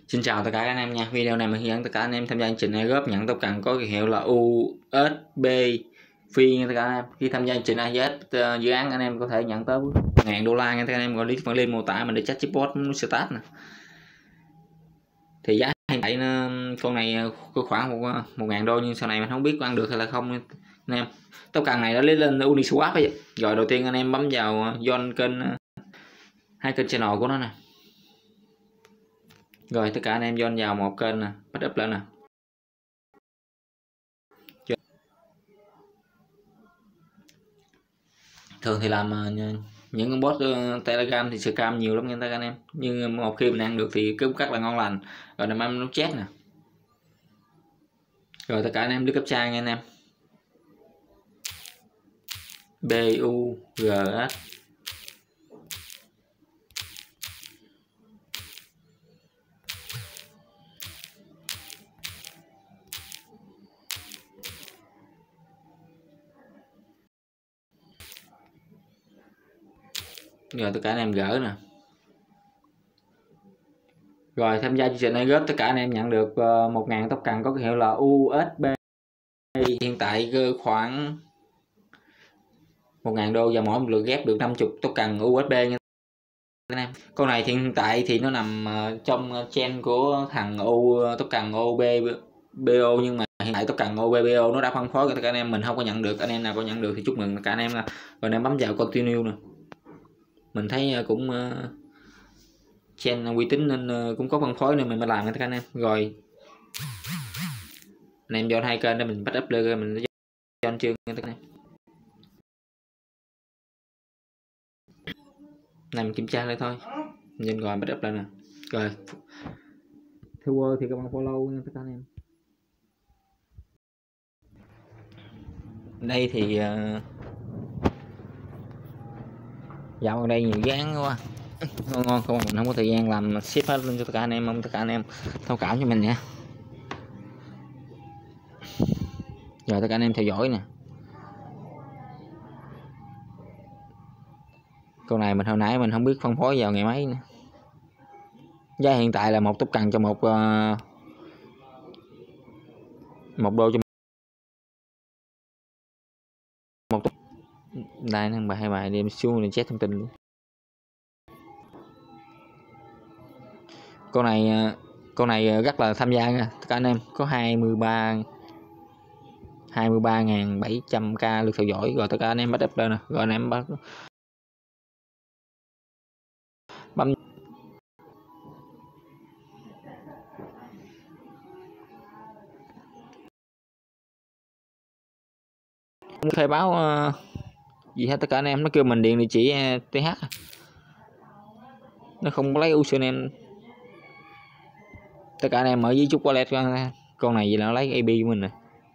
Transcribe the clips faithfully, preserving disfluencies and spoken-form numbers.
Xin chào tất cả các anh em nha. Video này mình hướng dẫn tất cả anh em tham gia chương trình airdrop nhận token có kỳ hiệu là u ét bê phi nha tất cả anh em. Khi tham gia chương trình a vê ét uh, dự án anh em có thể nhận tới một ngàn đô la nha tất cả anh em. Gọi phần link mô tả mình để chat chatbot start nè. Thì giá hiện tại nó, con này có khoảng một một ngàn đô, nhưng sau này mình không biết có ăn được hay là không anh em. Token này đã lấy lên Uniswap ấy. Rồi đầu tiên anh em bấm vào join kênh, hai kênh channel của nó nè. Rồi tất cả anh em join vào một kênh nè, bắt up lên nè. Thường thì làm những con bot Telegram thì scam nhiều lắm nha tất cả anh em, nhưng một khi mình ăn được thì cứ rất là ngon lành. Rồi nằm em nút chat nè. Rồi tất cả anh em đi cấp trang nha anh em. B U G S Rồi tất cả anh em gỡ nè. Rồi tham gia chương trình airdrop tất cả anh em nhận được một ngàn token có cái hiệu là u ét bê. Hiện tại khoảng một ngàn đô và mỗi một lượt ghép được năm mươi token u ét bê nha anh em. Con này thì hiện tại thì nó nằm trong chain của thằng U token ô bê bê ô, nhưng mà hiện tại token ô bê bê ô nó đã phân phối cho tất cả anh em, mình không có nhận được. Anh em nào có nhận được thì chúc mừng tất cả anh em. Rồi anh em bấm vào continue nè. Mình thấy cũng uh, chain uy tín nên uh, cũng có phân phối nên mình mới làm cho tất cả anh em. Rồi anh em vô hai kênh để mình bắt up lên, mình join chương tất cả anh em. Này mình kiểm tra lại thôi, nhìn rồi bắt up lên nè. Rồi theo Word thì các bạn follow nha tất cả anh em. Đây thì uh, dạo ở đây nhiều dự án quá ngon ngon không, mình không có thời gian làm ship hết lên cho tất cả anh em, mong tất cả anh em thông cảm cho mình nha. Rồi tất cả anh em theo dõi nè. Con này mình hồi nãy mình không biết phân phối vào ngày mấy nữa. Giá hiện tại là một token cho một uh, một đô cho một. Đây nè, bài hai bài đem xuống để check thông tin luôn. Con này con này rất là tham gia nha tất cả anh em, có hai mươi ba nghìn bảy trăm k lượt theo dõi. Rồi tất cả anh em bắt up lên nè. Rồi anh em bắt bấm khai báo uh, gì hết tất cả anh em. Nó kêu mình điền địa chỉ uh, tê hát, nó không lấy username. Tất cả anh em ở dưới chút wallet con, con này gì là nó lấy a pê của mình nè.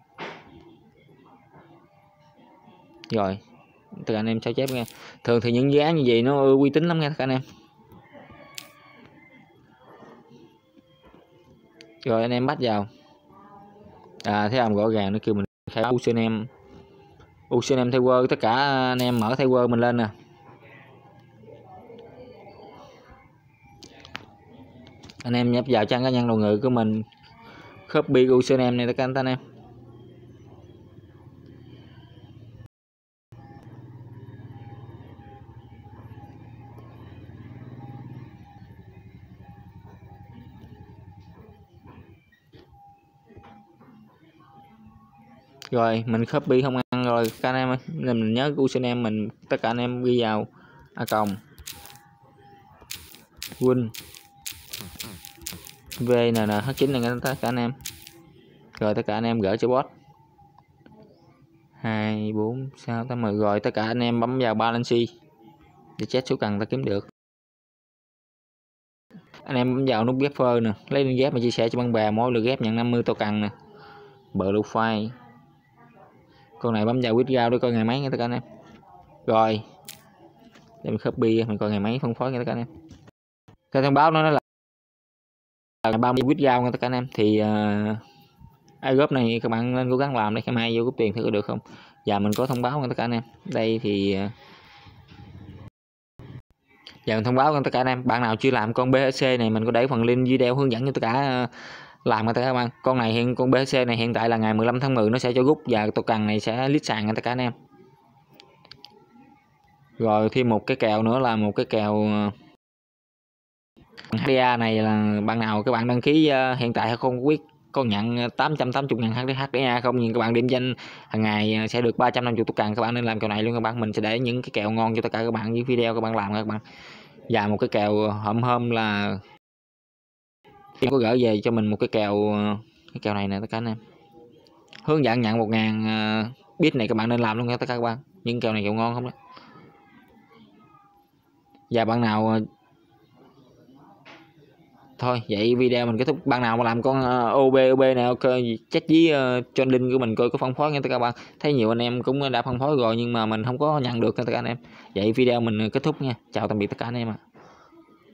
Rồi tất cả anh em sao chép nghe. Thường thì những dự án như vậy nó uy tín lắm nha tất cả anh em. Rồi anh em bắt vào à, thấy không, rõ ràng nó kêu mình khai báo username. Username theo Word, tất cả anh em mở theo Word mình lên nè. Anh em nhập vào trang cá nhân đồ ngữ của mình, copy username này tất cả anh em. Rồi mình copy không ăn rồi các anh em, nên mình nhớ username mình, tất cả anh em ghi vào a còng win v n n h chín này tất cả anh em. Rồi tất cả anh em gửi cho bot hai bốn sáu tám mười. Rồi tất cả anh em bấm vào balance để check số cần ta kiếm được. Anh em bấm vào nút ghép phơ nè, lấy link ghép mà chia sẻ cho bạn bè, mỗi lượt ghép nhận năm mươi token nè. Blue file. Con này bấm vào withdraw để coi ngày mấy nha tất cả anh em. Rồi để mình copy mình coi ngày mấy phân phối nha tất cả anh em. Cái thông báo nó là là ba mươi withdraw nha tất cả anh em. Thì uh, airdrop này các bạn nên cố gắng làm để ngày mai vô cúp tiền thì có được không. Và mình có thông báo nha tất cả anh em. Đây thì uh, Giờ mình thông báo cho tất cả anh em, bạn nào chưa làm con bê xê này mình có để phần link video hướng dẫn cho tất cả làm cho tất cả các bạn. Con này hiện con bê xê này hiện tại là ngày mười lăm tháng mười nó sẽ cho rút và token này sẽ list sàn cho tất cả anh em. Rồi thêm một cái kèo nữa là một cái kèo hát đê a này là bạn nào các bạn đăng ký uh, hiện tại không quyết con nhận tám trăm tám mươi ngàn hát đê a không, nhưng các bạn điểm danh hàng ngày sẽ được ba trăm năm mươi token. Các bạn nên làm kèo này luôn các bạn, mình sẽ để những cái kèo ngon cho tất cả các bạn với video các bạn làm các bạn. Và một cái kèo hôm hôm là có gửi về cho mình một cái kèo cái kèo này nè tất cả anh em, hướng dẫn nhận một ngàn uh, bit này các bạn nên làm luôn nha tất cả các bạn, những kèo này kèo ngon không đó. Và bạn nào thôi vậy video mình kết thúc. Bạn nào mà làm con uh, ô bê ô bê này ok check với uh, cho link của mình coi có phân phối nha tất cả các bạn. Thấy nhiều anh em cũng đã phân phối rồi nhưng mà mình không có nhận được nha tất cả anh em. Vậy video mình kết thúc nha, chào tạm biệt tất cả anh em ạ. À.